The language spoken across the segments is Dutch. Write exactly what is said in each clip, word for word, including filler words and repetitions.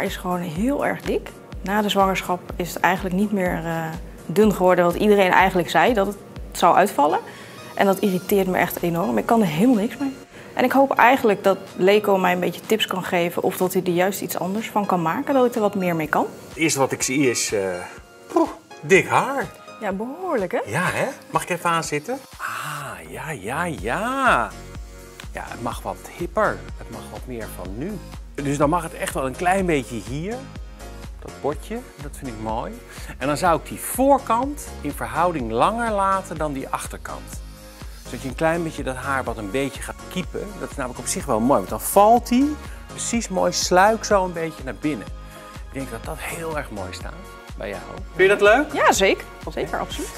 haar is gewoon heel erg dik. Na de zwangerschap is het eigenlijk niet meer uh, dun geworden wat iedereen eigenlijk zei dat het zou uitvallen. En dat irriteert me echt enorm. Ik kan er helemaal niks mee. En ik hoop eigenlijk dat Leco mij een beetje tips kan geven of dat hij er juist iets anders van kan maken, dat ik er wat meer mee kan. Het eerste wat ik zie is uh, poeh, dik haar. Ja, behoorlijk hè? Ja hè? Mag ik even aanzitten? Ah, ja, ja, ja. Ja, het mag wat hipper. Het mag wat meer van nu. Dus dan mag het echt wel een klein beetje hier. Dat botje, dat vind ik mooi. En dan zou ik die voorkant in verhouding langer laten dan die achterkant. Zodat je een klein beetje dat haar wat een beetje gaat kiepen. Dat is namelijk op zich wel mooi, want dan valt die precies mooi sluik zo een beetje naar binnen. Ik denk dat dat heel erg mooi staat bij jou. Vind je dat leuk? Ja, zeker. Zeker, absoluut.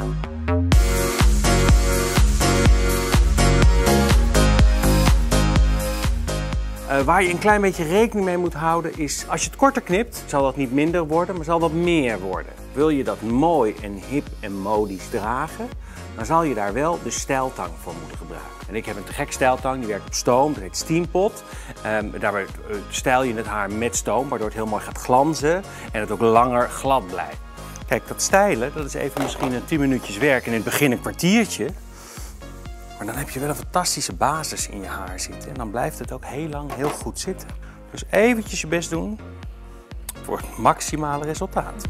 Uh, waar je een klein beetje rekening mee moet houden is, als je het korter knipt, zal dat niet minder worden, maar zal dat meer worden. Wil je dat mooi en hip en modisch dragen, dan zal je daar wel de stijltang voor moeten gebruiken. En ik heb een te gek stijltang, die werkt op stoom, dat heet Steampot. Um, daarbij uh, stijl je het haar met stoom, waardoor het heel mooi gaat glanzen en het ook langer glad blijft. Kijk, dat stijlen, dat is even misschien een tien minuutjes werk en in het begin een kwartiertje. Maar dan heb je wel een fantastische basis in je haar zitten. En dan blijft het ook heel lang heel goed zitten. Dus eventjes je best doen voor het maximale resultaat.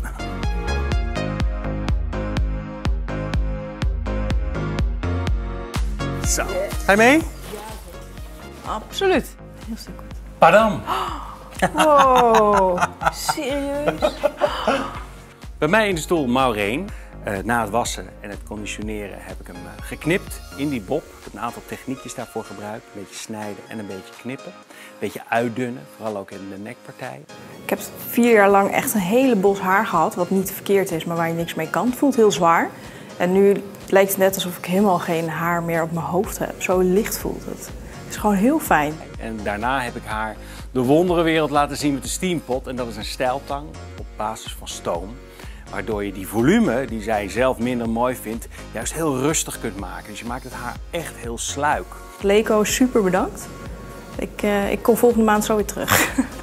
Zo. Ga je mee? Absoluut. Heel stuk goed. Padam! Wow, serieus? Bij mij in de stoel Maureen. Uh, na het wassen en het conditioneren heb ik hem uh, geknipt in die bob. Ik heb een aantal techniekjes daarvoor gebruikt. Een beetje snijden en een beetje knippen. Een beetje uitdunnen, vooral ook in de nekpartij. Ik heb vier jaar lang echt een hele bos haar gehad, wat niet verkeerd is, maar waar je niks mee kan. Het voelt heel zwaar. En nu lijkt het net alsof ik helemaal geen haar meer op mijn hoofd heb. Zo licht voelt het. Het is gewoon heel fijn. En daarna heb ik haar de wonderenwereld laten zien met de Steampot. En dat is een stijltang op basis van stoom. Waardoor je die volume, die zij zelf minder mooi vindt, juist heel rustig kunt maken. Dus je maakt het haar echt heel sluik. Leco, super bedankt. Ik, uh, ik kom volgende maand zo weer terug.